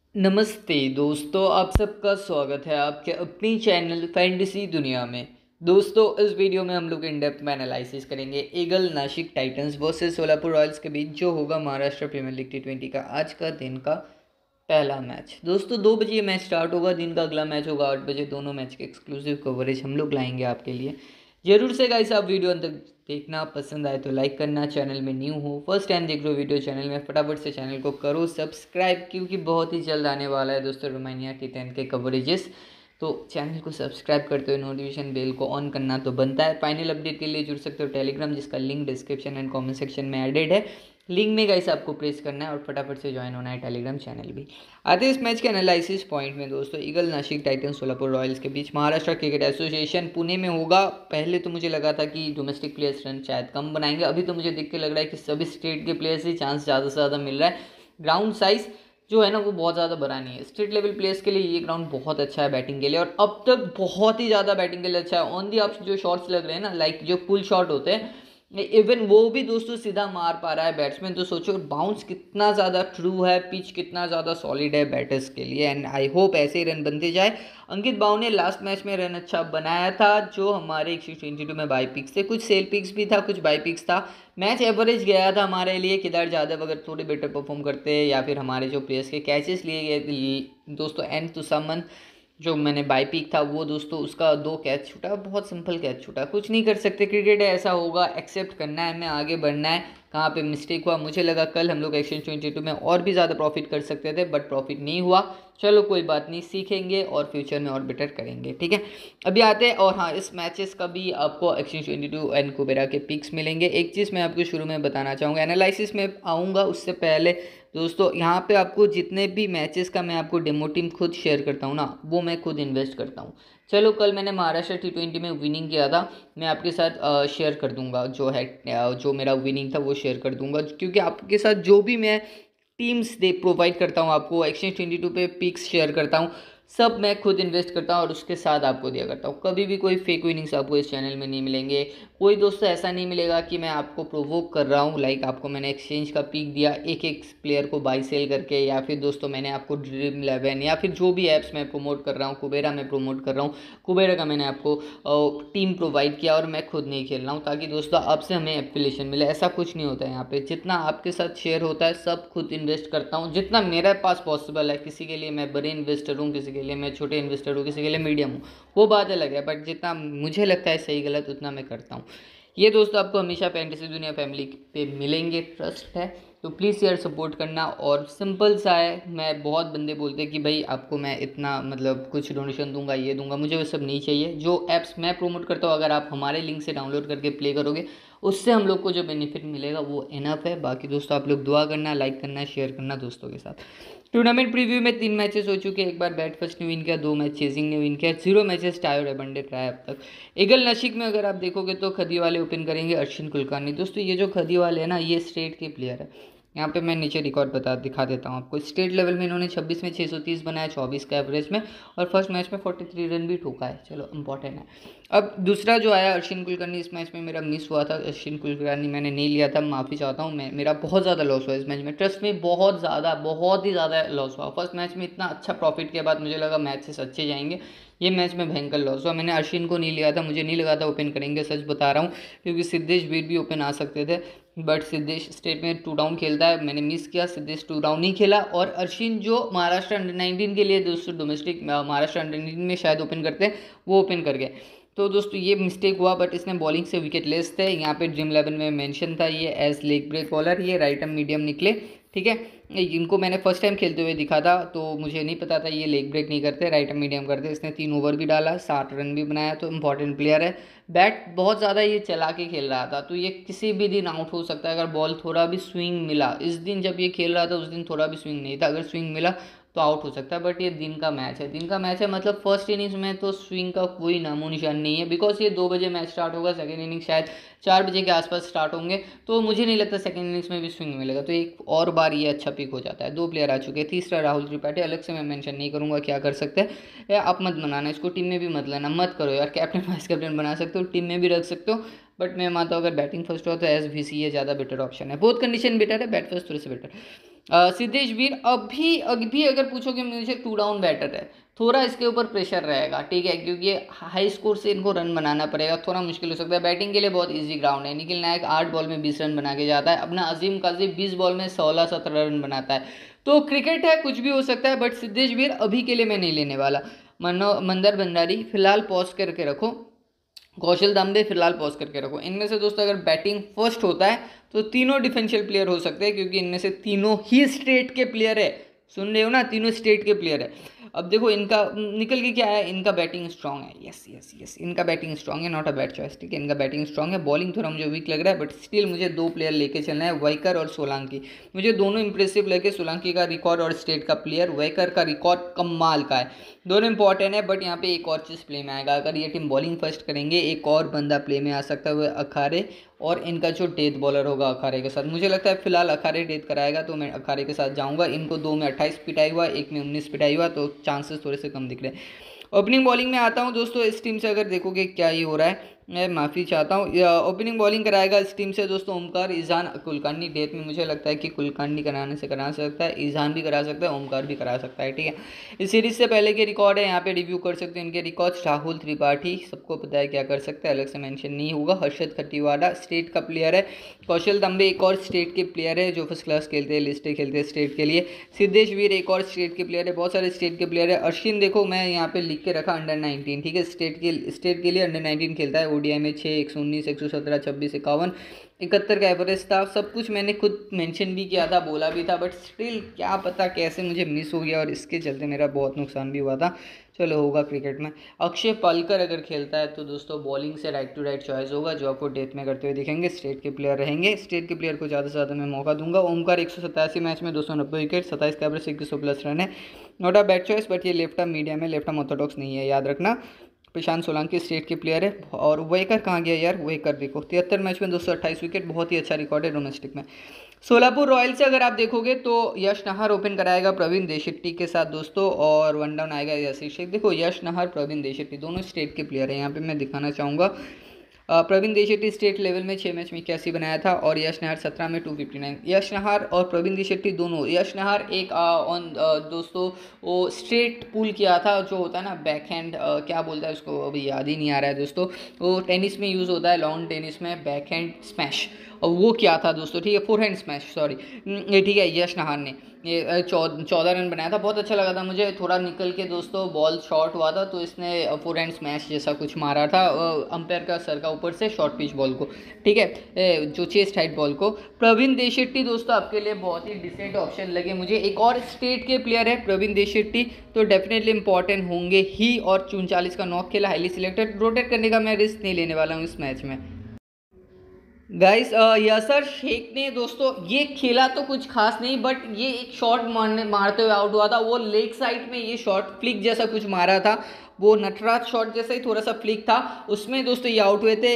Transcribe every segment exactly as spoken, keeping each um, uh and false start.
नमस्ते दोस्तों, आप सबका स्वागत है आपके अपनी चैनल फैंटेसी दुनिया में। दोस्तों, इस वीडियो में हम लोग इन डेप्थ में एनालिसिस करेंगे Eagle Nashik Titans versus Solapur Royals के बीच जो होगा Maharashtra Premier League T twenty का आज का दिन का पहला मैच। दोस्तों, दो बजे ये मैच स्टार्ट होगा, दिन का अगला मैच होगा आठ बजे। दोनों मैच के एक्सक्लूसिव कवरेज हम लोग लाएंगे आपके लिए। जरूर से गाइस आप वीडियो अंत तक देखना, पसंद आए तो लाइक करना, चैनल में न्यू हो फर्स्ट टाइम देख रहे हो वीडियो चैनल में, फटाफट से चैनल को करो सब्सक्राइब, क्योंकि बहुत ही जल्द आने वाला है दोस्तों रोमानिया टी टेन के कवरेजेस। तो चैनल को सब्सक्राइब करते हुए नोटिफिकेशन बेल को ऑन करना तो बनता है। फाइनल अपडेट के लिए जुड़ सकते हो टेलीग्राम, जिसका link description and comment section में एडेड है। लिंक में गाइस आपको प्रेस करना है और फटाफट से ज्वाइन होना है टेलीग्राम चैनल भी। आते हैं इस मैच के एनालिसिस पॉइंट में दोस्तों। Eagle Nashik Titans Solapur Royals के बीच महाराष्ट्र क्रिकेट एसोसिएशन पुणे में होगा। पहले तो मुझे लगा था कि डोमेस्टिक प्लेयर्स रन शायद कम बनाएंगे, अभी तो मुझे देख के लग रहा है कि सभी स्टेट के प्लेयर्स ही चांस ज़्यादा से ज़्यादा मिल रहा है। ग्राउंड साइज जो है ना वो बहुत ज़्यादा बड़ा नहीं है। स्टेट लेवल प्लेयर्स के लिए ये ग्राउंड बहुत अच्छा है बैटिंग के लिए, और अब तक बहुत ही ज़्यादा बैटिंग के लिए अच्छा है। ऑन दी अप जो शॉट्स लग रहे हैं ना, लाइक जो पुल शॉट होते हैं, इवन वो भी दोस्तों सीधा मार पा रहा है बैट्समैन। तो सोचो बाउंस कितना ज़्यादा ट्रू है, पिच कितना ज़्यादा सॉलिड है बैटर्स के लिए। एंड आई होप ऐसे ही रन बनते जाए। अंकित बाव ने लास्ट मैच में रन अच्छा बनाया था, जो हमारे एक सौ बाईस में बाई पिक्स थे, कुछ सेल पिक्स भी था, कुछ बाई पिक्स था। मैच एवरेज गया था हमारे लिए। केदार जाधव अगर थोड़े बेटर परफॉर्म करते, या फिर हमारे जो प्लेयर्स के कैचेस लिए गए दोस्तों, एंड टू समन जो मैंने बाई पिक था वो दोस्तों, उसका दो कैच छूटा, बहुत सिंपल कैच छूटा, कुछ नहीं कर सकते। क्रिकेट है, ऐसा होगा, एक्सेप्ट करना है, हमें आगे बढ़ना है। कहाँ पे मिस्टेक हुआ, मुझे लगा कल हम लोग एक्सचेंज ट्वेंटी टू में और भी ज़्यादा प्रॉफिट कर सकते थे, बट प्रॉफिट नहीं हुआ। चलो कोई बात नहीं, सीखेंगे और फ्यूचर में और बेटर करेंगे, ठीक है। अभी आते हैं, और हाँ, इस मैचेस का भी आपको एक्सचेंज ट्वेंटी टू एंड कुबेरा के पिक्स मिलेंगे। एक चीज़ मैं आपको शुरू में बताना चाहूँगा, एनालिसिस में आऊँगा उससे पहले दोस्तों, यहाँ पे आपको जितने भी मैचेस का मैं आपको डेमो टीम खुद शेयर करता हूँ ना, वो मैं खुद इन्वेस्ट करता हूँ। चलो, कल मैंने महाराष्ट्र टी ट्वेंटी में विनिंग किया था, मैं आपके साथ शेयर कर दूंगा। जो है जो मेरा विनिंग था वो शेयर कर दूंगा, क्योंकि आपके साथ जो भी मैं टीम्स दे प्रोवाइड करता हूँ, आपको एक्सचेंज ट्वेंटी टू पे पिक्स शेयर करता हूँ, सब मैं खुद इन्वेस्ट करता हूँ और उसके साथ आपको दिया करता हूँ। कभी भी कोई फेक विनिंग्स आपको इस चैनल में नहीं मिलेंगे। कोई दोस्तों ऐसा नहीं मिलेगा कि मैं आपको प्रोवोक कर रहा हूँ, लाइक आपको मैंने एक्सचेंज का पिक दिया एक एक प्लेयर को बाई सेल करके, या फिर दोस्तों मैंने आपको ड्रीम इलेवन या फिर जो भी ऐप्स मैं प्रमोट कर रहा हूँ, कुबेरा में प्रमोट कर रहा हूँ, कुबेरा का मैंने आपको टीम प्रोवाइड किया और मैं खुद नहीं खेल रहा हूँ, ताकि दोस्तों आपसे हमें एफिलिएशन मिले। ऐसा कुछ नहीं होता है यहाँ पे। जितना आपके साथ शेयर होता है सब खुद इन्वेस्ट करता हूँ, जितना मेरे पास पॉसिबल है। किसी के लिए मैं बड़े इन्वेस्टर हूँ, किसी के लिए मैं छोटे इन्वेस्टर हूँ, किसी के लिए मीडियम हूँ, वो बात अलग है, बट जितना मुझे लगता है सही गलत उतना मैं करता हूँ। ये दोस्तों आपको हमेशा फैंटेसी दुनिया फैमिली पे मिलेंगे, ट्रस्ट है। तो प्लीज़ यार सपोर्ट करना, और सिंपल सा है। मैं बहुत बंदे बोलते हैं कि भाई आपको मैं इतना मतलब कुछ डोनेशन दूंगा, ये दूंगा, मुझे वो सब नहीं चाहिए। जो ऐप्स मैं प्रमोट करता हूँ, अगर आप हमारे लिंक से डाउनलोड करके प्ले करोगे, उससे हम लोग को जो बेनिफिट मिलेगा वो इनफ है। बाकी दोस्तों आप लोग दुआ करना, लाइक करना, शेयर करना दोस्तों के साथ। टूर्नामेंट प्रीव्यू में तीन मैचेस हो चुके हैं। एक बार बैट फर्स्ट ने विन किया, दो मैच चेजिंग ने विन किया, जीरो मैचेस टाई और एबंडेड रहा है अब तक। ईगल नासिक में अगर आप देखोगे तो खदी वाले ओपन करेंगे, अश्विन कुलकर्णी। दोस्तों ये जो खदी वाले हैं ना, ये स्टेट के प्लेयर है। यहाँ पे मैं नीचे रिकॉर्ड बता दिखा देता हूँ आपको। स्टेट लेवल में इन्होंने छब्बीस में छः सौ तीस बनाया, चौबीस का एवरेज में, और फर्स्ट मैच में तैंतालीस रन भी ठोका है। चलो इंपॉर्टेंट है। अब दूसरा जो आया अश्विन कुलकर्णी, इस मैच में मेरा मिस हुआ था। अश्विन कुलकर्णी मैंने नहीं लिया था, माफ़ी चाहता हूँ मैं। मेरा बहुत ज़्यादा लॉस हुआ इस मैच में, ट्रस्ट में बहुत ज़्यादा, बहुत ही ज़्यादा लॉस हुआ। फर्स्ट मैच में इतना अच्छा प्रॉफिट के बाद मुझे लगा मैचेस अच्छे जाएंगे, ये मैच में भयंकर लॉस हुआ। मैंने अश्विन को नहीं लिया था, मुझे नहीं लगा था ओपन करेंगे, सच बता रहा हूँ, क्योंकि सिद्धेश वीर भी ओपन आ सकते थे, बट सिद्धेश स्टेट में टू डाउन खेलता है, मैंने मिस किया। सिद्धेश टू डाउन नहीं खेला, और अश्विन जो महाराष्ट्र अंडर नाइनटीन के लिए दोस्तों डोमेस्टिक महाराष्ट्र अंडर नाइनटीन में शायद ओपन करते हैं, वो ओपन कर गए। तो दोस्तों ये मिस्टेक हुआ, बट इसने बॉलिंग से विकेट लेस थे। यहाँ पे ड्रीम इलेवन में मेंशन था ये एज लेग ब्रेक बॉलर, ये राइट आर्म मीडियम निकले, ठीक है। इनको मैंने फर्स्ट टाइम खेलते हुए दिखा था, तो मुझे नहीं पता था ये लेग ब्रेक नहीं करते, राइट आर्म मीडियम करते। इसने तीन ओवर भी डाला, साठ रन भी बनाया, तो इंपॉर्टेंट प्लेयर है। बैट बहुत ज़्यादा ये चला के खेल रहा था, तो ये किसी भी दिन आउट हो सकता है अगर बॉल थोड़ा भी स्विंग मिला। इस दिन जब ये खेल रहा था उस दिन थोड़ा भी स्विंग नहीं था, अगर स्विंग मिला तो आउट हो सकता है। बट ये दिन का मैच है, दिन का मैच है मतलब फर्स्ट इनिंग्स में तो स्विंग का कोई नामो निशान नहीं है, बिकॉज ये दो बजे मैच स्टार्ट होगा, सेकेंड इनिंग शायद चार बजे के आसपास स्टार्ट होंगे, तो मुझे नहीं लगता सेकेंड इनिंग्स में भी स्विंग मिलेगा। तो एक और बार ये अच्छा पिक हो जाता है। दो प्लेयर आ चुके हैं, तीसरा राहुल त्रिपाठी, अलग से मैं मेंशन नहीं करूंगा क्या कर सकते हैं। आप मत बनाना इसको, टीम में भी मत लेना, मत करो यार। कैप्टन वाइस कैप्टन बना सकते हो, टीम में भी रख सकते हो, बट मैं मानता हूँ अगर बैटिंग फर्स्ट हो तो एस वी सी ये ज़्यादा बेटर ऑप्शन है। बोथ कंडीशन बेटर है, बैट फर्स्ट थोड़े से बेटर। अ, सिद्धेश वीर अभी अभी अगर पूछोगे मुझे टू डाउन बैटर है, थोड़ा इसके ऊपर प्रेशर रहेगा, ठीक है, क्योंकि हाई स्कोर से इनको रन बनाना पड़ेगा, थोड़ा मुश्किल हो सकता है। बैटिंग के लिए बहुत इजी ग्राउंड है। निखिल नायक आठ बॉल में बीस रन बना के जाता है, अपना अजीम काजी बीस बॉल में सोलह सत्रह रन बनाता है। तो क्रिकेट है, कुछ भी हो सकता है, बट सिद्धेश वीर अभी के लिए मैं नहीं लेने वाला। मनो मंदर भंडारी फिलहाल पॉज करके रखो, कौशल दाम्बे फिलहाल पॉज करके रखो। इनमें से दोस्तों अगर बैटिंग फर्स्ट होता है तो तीनों डिफेंशियल प्लेयर हो सकते हैं, क्योंकि इनमें से तीनों ही स्टेट के प्लेयर है। सुन रहे हो ना, तीनों स्टेट के प्लेयर है। अब देखो इनका निकल के क्या है, इनका बैटिंग स्ट्रांग है, यस यस यस इनका बैटिंग स्ट्रांग है, नॉट अ बैड चॉइस, ठीक है, इनका बैटिंग स्ट्रांग है। बॉलिंग थोड़ा मुझे वीक लग रहा है, बट स्टिल मुझे दो प्लेयर लेके चलना है, वेकर और सोलंकी। मुझे दोनों इंप्रेसिव लगे, सोलंकी का रिकॉर्ड और स्टेट का प्लेयर, वेकर का रिकॉर्ड कमाल का है, दोनों इंपॉर्टेंट है। बट यहाँ पे एक और चीज़ प्ले में आएगा, अगर ये टीम बॉलिंग फर्स्ट करेंगे एक और बंदा प्ले में आ सकता है, वो अखारे, और इनका जो डेथ बॉलर होगा अखारे के साथ। मुझे लगता है फिलहाल अखारे डेथ कराएगा, तो मैं अखारे के साथ जाऊंगा। इनको दो में अट्ठाईस पिटाई हुआ, एक में उन्नीस पिटाई हुआ, तो चांसेस थोड़े से कम दिख रहे हैं। ओपनिंग बॉलिंग में आता हूँ दोस्तों, इस टीम से अगर देखोगे क्या ही हो रहा है, मैं माफ़ी चाहता हूँ। ओपनिंग बॉलिंग कराएगा इस टीम से दोस्तों ओमकार, ईजान, कुलकर्णी। डेथ में मुझे लगता है कि कुलकर्णी कराने से करा सकता है, ईजान भी करा सकता है, ओमकार भी करा सकता है, ठीक है। इस सीरीज से पहले के रिकॉर्ड है, यहाँ पे रिव्यू कर सकते हैं इनके रिकॉर्ड। राहुल त्रिपाठी सबको पता है क्या कर सकते हैं, अलग से मेंशन नहीं होगा। हर्षद खट्टीवाड़ा स्टेट का प्लेयर है। कौशल दम्बे एक और स्टेट के प्लेयर है जो फर्स्ट क्लास खेलते हैं, लिस्टे खेलते हैं स्टेट के लिए। सिद्धेश वीर एक और स्टेट के प्लेयर है, बहुत सारे स्टेट के प्लेयर है। अश्विन देखो मैं यहाँ पे लिख के रखा अंडर नाइनटीन, ठीक है, स्टेट के स्टेट के लिए अंडर नाइनटीन खेलता है। ओडीआई में छः, एक सौ उन्नीस, एक सौ सत्रह, छब्बीस, इक्यावन, इकहत्तर का एवरेज था। सब कुछ मैंने खुद मेंशन भी किया था, बोला भी था, बट स्टिल क्या पता कैसे मुझे मिस हो गया और इसके चलते मेरा बहुत नुकसान भी हुआ था। चलो होगा क्रिकेट में। अक्षय पालकर अगर खेलता है तो दोस्तों बॉलिंग से राइट टू राइट चॉइस होगा, जो आपको डेथ में करते हुए दिखेंगे। स्टेट के प्लेयर रहेंगे, स्टेट के प्लेयर को ज़्यादा से ज़्यादा मैं मौका दूंगा। ओमकार एक सौ सतासी मैच में दो सौ नब्बे विकेट, सत्ताईस का एवरेज, इक्कीस सौ प्लस रन है, not a bad choice, but ये लेफ्ट आर्म मीडियम है, लेफ्ट आर्म ऑर्थोडॉक्स नहीं है, याद रखना। प्रशांत सोलंकी स्टेट के प्लेयर है। और वेकर कहाँ गया यार, वेकर देखो तिहत्तर मैच में दो सौ अट्ठाईस विकेट, बहुत ही अच्छा रिकॉर्ड है डोमेस्टिक में। सोलापुर रॉयल से अगर आप देखोगे तो यश नहर ओपन कराएगा प्रवीण देशेट्टी के साथ दोस्तों, और वन डाउन आएगा यशीर शेख। देखो यश नहर, प्रवीण देशेट्टी दोनों स्टेट के प्लेयर हैं। यहाँ पे मैं दिखाना चाहूँगा, प्रवीण देशेट्टी स्टेट लेवल में छः मैच में इक्यासी बनाया था, और यश नहर सत्रह में टू फिफ्टी नाइन। यश नहर और प्रवीण देशेट्टी दोनों, यश नहर एक ऑन दोस्तों वो स्ट्रेट पुल किया था, जो होता है ना बैक हैंड, क्या बोलता है उसको अभी याद ही नहीं आ रहा है दोस्तों, वो टेनिस में यूज़ होता है, लॉन टेनिस में बैक हैंड स्मैश, और वो क्या था दोस्तों, ठीक है, फोर हैंड स्मैश, सॉरी, ये ठीक है, यश नहर ने ये चौदह रन बनाया था, बहुत अच्छा लगा था मुझे। थोड़ा निकल के दोस्तों बॉल शॉर्ट हुआ था, तो इसने फोर हैंड स्मैश जैसा कुछ मारा था अंपायर का सर का ऊपर से शॉर्ट पिच बॉल को, ठीक है, जो चेस्ट हाइट बॉल को। प्रवीण देशेट्टी दोस्तों आपके लिए बहुत ही डिसेंट ऑप्शन लगे मुझे। एक और स्टेट के प्लेयर है प्रवीण देशेट्टी, तो डेफिनेटली इंपॉर्टेंट होंगे ही, और उनचालीस का नॉक खेला, हाईली सिलेक्टेड। रोटेट करने का मैं रिस्क नहीं लेने वाला हूँ इस मैच में। गाइस यशर शेख ने दोस्तों ये खेला तो कुछ खास नहीं, बट ये एक शॉट मारने मारते हुए आउट हुआ था। वो लेग साइड में ये शॉट फ्लिक जैसा कुछ मारा था, वो नटराज शॉट जैसा ही थोड़ा सा फ्लिक था, उसमें दोस्तों ये आउट हुए थे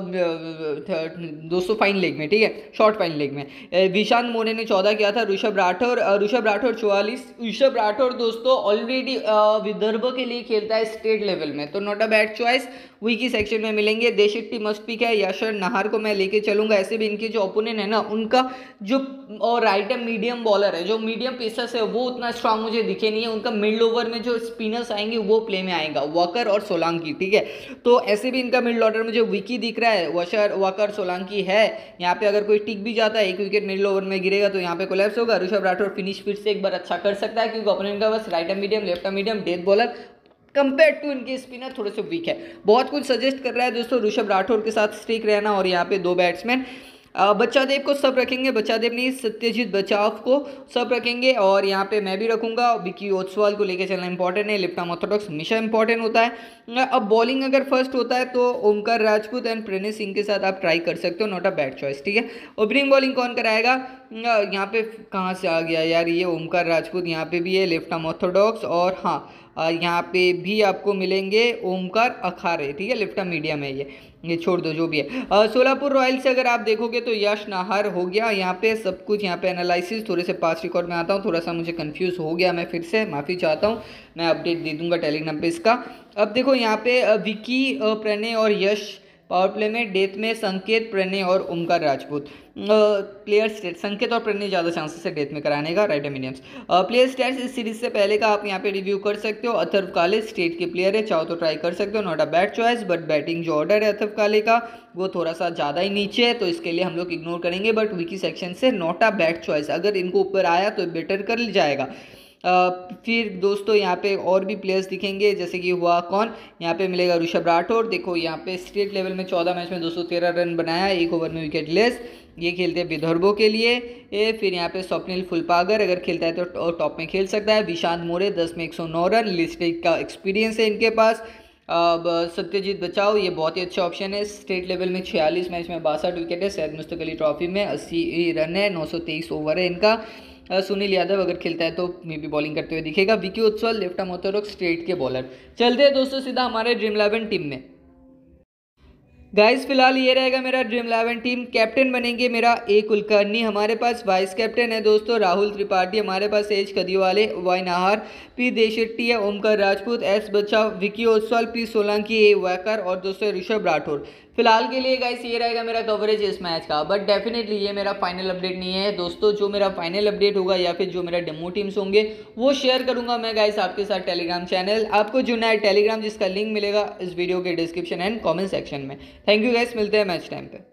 दोस्तों फाइन लेग में, ठीक है, शॉर्ट फाइन लेग में। विशांत मोरे ने चौदह किया था, ऋषभ राठौर ऋषभ राठौर चौवालीस। ऋषभ राठौर दोस्तों ऑलरेडी विदर्भ के लिए खेलता है स्टेट लेवल में, तो not a bad choice. Vicky section में मिलेंगे। देशेट्टी मस्ट पिक है। यशर नहर को मैं लेके चलूंगा। ऐसे भी इनके जो ओपोनेंट है ना, उनका जो और राइट हैंड मीडियम बॉलर है, जो मीडियम पेसर्स है, वो उतना स्ट्रांग मुझे दिखे नहीं है। उनका मिड ओवर में जो स्पिनर्स आएंगे वो प्ले में आएगा, वॉकर और सोलंकी, ठीक है। तो ऐसे भी इनका मिडिल ऑर्डर मुझे विकी दिख रहा है, वशर वॉकर सोलंकी है। यहाँ पे अगर कोई टिक भी जाता है, एक विकेट मिडिल ओवर में गिरेगा तो यहाँ पे कोलैप्स होगा। ऋषभ राठौर फिनिश फिर से एक बार अच्छा कर सकता है, क्योंकि ओपोनेंट का बस right hand medium, left hand medium, death bowler, compare to इनके स्पिनर थोड़े से वीक है। बहुत कुछ सजेस्ट कर रहा है दोस्तों ऋषभ राठौर के साथ स्टिक रहना। और यहाँ पे दो बैट्समैन, बच्चा देव को सब रखेंगे, बच्चा देव नहीं सत्यजीत बचाव को सब रखेंगे। और यहाँ पे मैं भी रखूंगा, विकी ओसवाल को लेके चलना इंपॉर्टेंट है, लेफ्ट आर्म ऑर्थोडॉक्स हमेशा इंपॉर्टेंट होता है। अब बॉलिंग अगर फर्स्ट होता है तो ओमकार राजपूत एंड प्रणय सिंह के साथ आप ट्राई कर सकते हो, नॉट अ बैड चॉइस, ठीक है। ओपनिंग बॉलिंग कौन कराएगा, यहाँ पे कहाँ से आ गया यार ये ओमकार राजपूत, यहाँ पे भी है लेफ्ट आर्म ऑर्थोडॉक्स, और हाँ यहाँ पे भी आपको मिलेंगे ओमकार अखारे, ठीक है, लेफ्ट आर्म मीडियम है, ये ये छोड़ दो जो भी है। सोलापुर रॉयल से अगर आप देखोगे तो यश नहर हो गया। यहाँ पे सब कुछ, यहाँ पे एनालिसिस थोड़े से पास रिकॉर्ड में आता हूँ, थोड़ा सा मुझे कंफ्यूज हो गया, मैं फिर से माफ़ी चाहता हूँ, मैं अपडेट दे दूंगा टेलीग्राम पे इसका। अब देखो यहाँ पे विकी, प्रणय और यश पावर प्ले में डेथ में संकेत, प्रणय और ओमकार राजपूत। प्लेयर स्टेट संकेत और प्रणय ज़्यादा चांसेस है डेथ में कराने का, राइट है मीडियम्स। प्लेयर स्टेट्स इस सीरीज से पहले का आप यहाँ पे रिव्यू कर सकते हो। अथर्व काले स्टेट के प्लेयर है, चाहो तो ट्राई कर सकते हो, not a bad choice, but batting जो ऑर्डर है अथर्व काले का वो थोड़ा सा ज़्यादा ही नीचे है, तो इसके लिए हम लोग इग्नोर करेंगे, बट विकी सेक्शन से नॉट अ बैड चॉइस। अगर इनको ऊपर आया तो बेटर कर जाएगा। Uh, फिर दोस्तों यहाँ पे और भी प्लेयर्स दिखेंगे, जैसे कि हुआ कौन, यहाँ पे मिलेगा ऋषभ राठौर। देखो यहाँ पे स्टेट लेवल में चौदह मैच में दो सौ तेरह रन बनाया, एक ओवर में विकेट लेस, ये खेलते हैं विदर्भों के लिए। ए, फिर यहाँ पे स्वप्निल फुलपागर अगर खेलता है तो टॉप में खेल सकता है। विशांत मोरे दस में एक सौ नौ रन, लिस्ट का एक्सपीरियंस है इनके पास। अब सत्यजीत बचाओ, ये बहुत ही अच्छा ऑप्शन है, स्टेट लेवल में छियालीस मैच में बासठ विकेट है, सैयद मुश्ताक अली ट्रॉफी में अस्सी रन है, नौ सौ तेईस ओवर है इनका। सुनील यादव अगर खेलता है तो मे बी बॉलिंग करते हुए दिखेगा। Vicky Utsav left arm orthodox straight के बॉलर। चलते हैं दोस्तों सीधा हमारे ड्रीम इलेवन टीम में। गाइस फिलहाल ये रहेगा मेरा ड्रीम इलेवन टीम। कैप्टन बनेंगे मेरा ए कुलकर्णी, हमारे पास वाइस कैप्टन है दोस्तों राहुल त्रिपाठी, हमारे पास H Kadiwale, Y Nahar, P Deshetti है, Omkar Rajput, S Bachav, Vicky Oswal, P Solanki, A Waykar और दोस्तों ऋषभ राठौर। फिलहाल के लिए गाइस ये रहेगा मेरा कवरेज इस मैच का, बट डेफिनेटली ये मेरा फाइनल अपडेट नहीं है दोस्तों। जो मेरा फाइनल अपडेट होगा या फिर जो मेरा डेमो टीम्स होंगे वो शेयर करूंगा मैं गाइस आपके साथ टेलीग्राम चैनल। आपको जुड़ना है टेलीग्राम, जिसका लिंक मिलेगा इस वीडियो के डिस्क्रिप्शन एंड कमेंट सेक्शन में। थैंक यू गाइस, मिलते हैं मैच टाइम पे।